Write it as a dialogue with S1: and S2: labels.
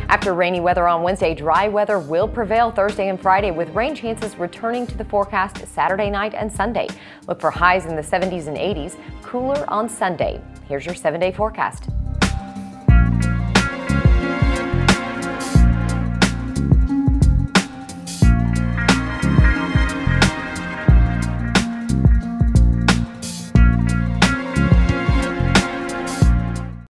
S1: After rainy weather on Wednesday, dry weather will prevail Thursday and Friday, with rain chances returning to the forecast Saturday night and Sunday. Look for highs in the 70s and 80s, cooler on Sunday. Here's your 7-day forecast.